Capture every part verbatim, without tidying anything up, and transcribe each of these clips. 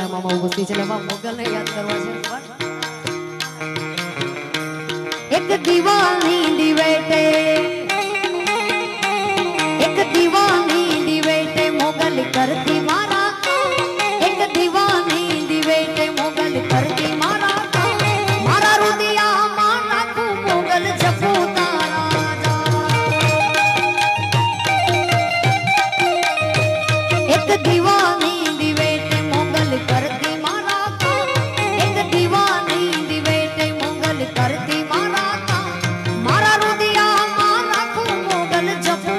મામા ઉપસ્થિત છે એમાં મોગલને યાદ કરવા છે એક દીવાની દિવેટે એક દીવાની દિવેટે મોગલ કરતી મારા એક દીવાની દિવેટે મોગલ કરતી મારા મારા રુદિયામાં નાખું મોગલ જપુ તારા એક દીવાની દિવેટે મોગલ કરતી મારા એક દીવાની દિવેટે મોગલ કરતી મારા મારા રુદિયામાં નાખું મોગલ જપુ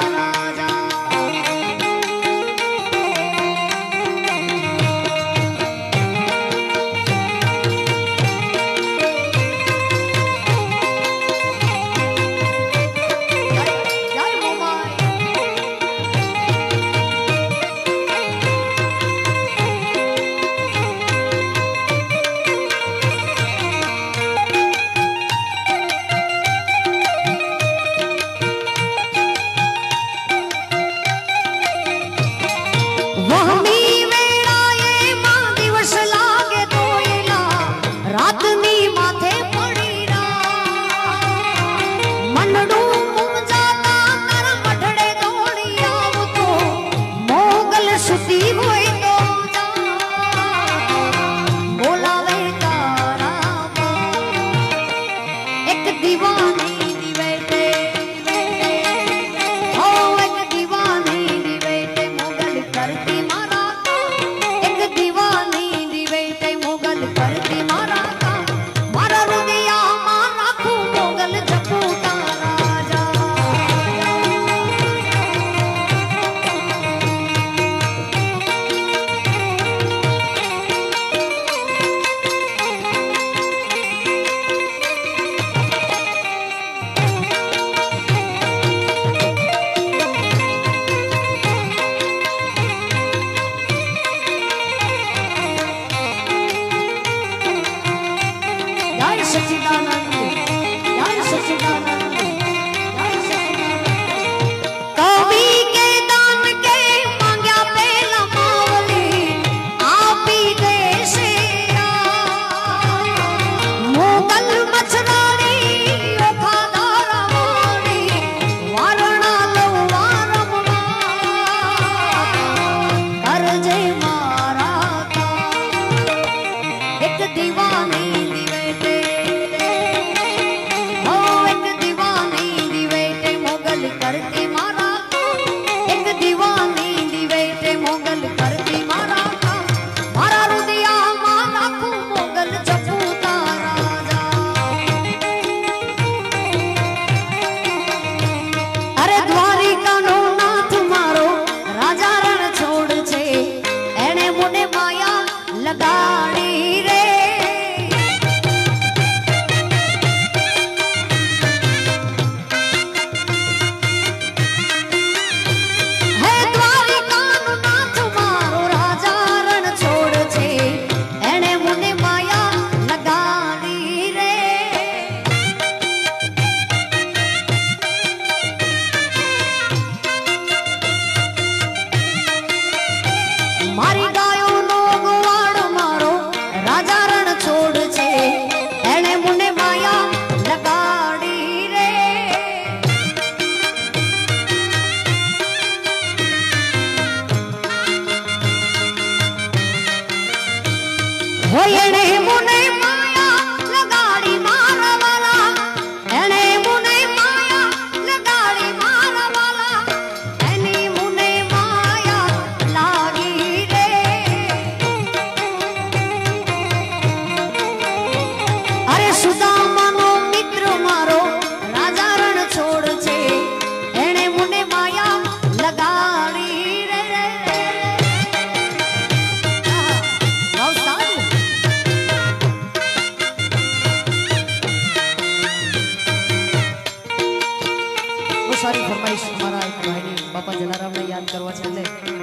सारी फरमाइश हमारा एक भाई ने बापा जलाराम ने याद करवा छे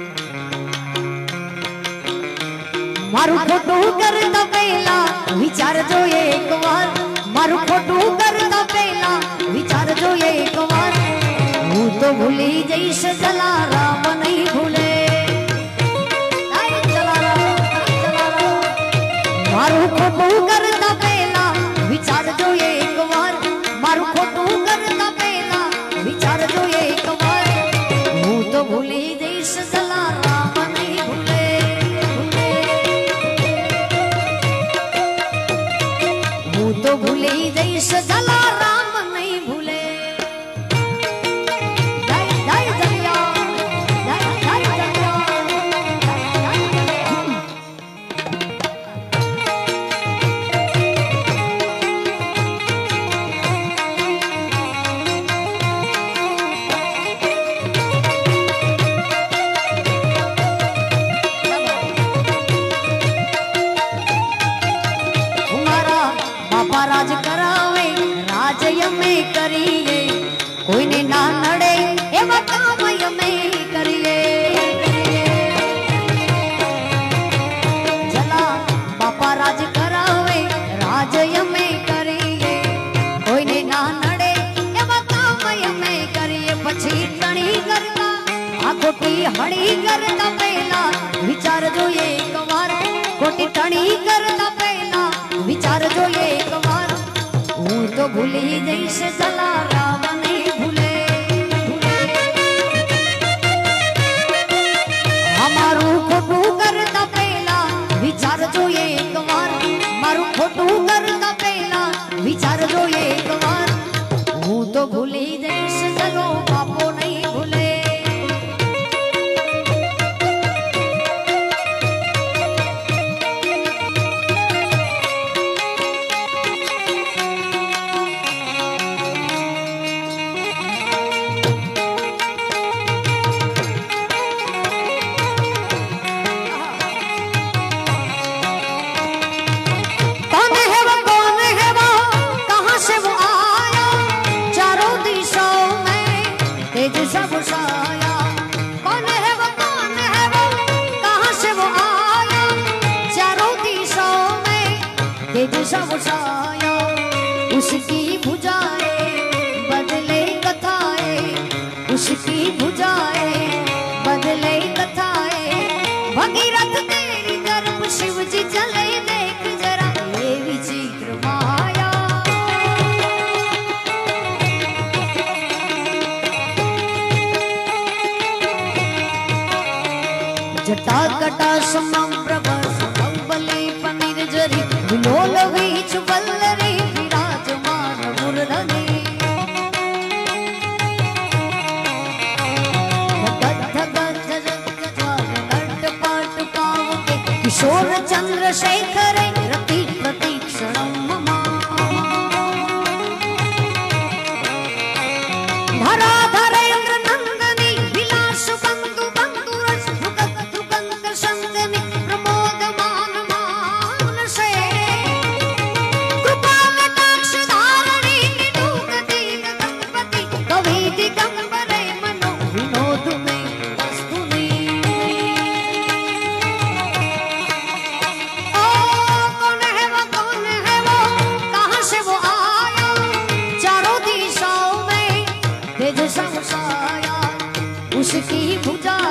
मारू फोटो करता पहला विचार जो एक बार मारू फोटो करता पहला विचार जो एक बार हूँ तो भूली जैस जलाराम नहीं भूले जलाराम जलाराम मारू खोटू करता पहला विचार जो एक बार, मारू खोटू करता पहला विचार जो एक बार। हूँ तो भूली देश जला राम नहीं भूले, हूँ तो भूली देश जला राम नहीं भूले। जय जय जलिया, जय जय जलिया, राज करावे राज यमे करिए, कोई ने ना नड़े एवा काम यमे करिए। जला बापा राज करावे राज यमे करिए, कोई ने ना नड़े एवा काम यमे करिए। पछी टणी करता आ खोटी हड़ी करता पहला विचार जो एक बार, खोटी टणी करता पहला विचार जो एक बार। हूँ तो भूली देश जला राम नहीं भूले, हमारू खोटू करता पहला विचार जो एक बार, मारू खोटू करता पहला विचार जो एक बार। हूँ तो भूली देश जलो बापो नहीं भूले। कौन है वो, कौन है वो, कहाँ से वो आया, चारों दिशाओं में तेज सब छाया। उसकी भुजाएं बदले कथाएं, उसकी भुजाएं बदले कथाएं। भगीरथ तेरी तरफ शिव जी चले, देख जरा ये विचित्र माया। जटा कटा समम प्रभस कंबली पनीर जरी, विलोल वीच वल्लरी विराजमान मुरधनी। किशोर चंद्रशेखर रति प्रतीक्षणं मम। धरा धरेन्द्र नंदनी विलास बंधु बंधु रस संगनी प्रमोदमान मानसे। कृपा कटाक्ष धारणी निडूकती गणपति, कवि दिगंबरे मनो विनोद में वस्तुनि। ओ कौन है वो, कौन है वो, कहाँ से वो आया, चारों दिशाओं में तेज सब छाया। उसकी भुजा